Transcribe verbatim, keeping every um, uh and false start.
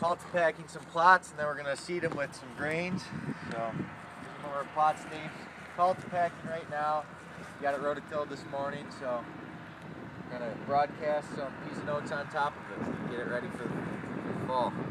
multi-packing some plots, and then we're gonna seed them with some grains. So here's one of our plot staves. Multi-packing right now. Got it rototilled this morning, so I'm gonna broadcast some piece of notes on top of it. Get it ready for the, for the fall.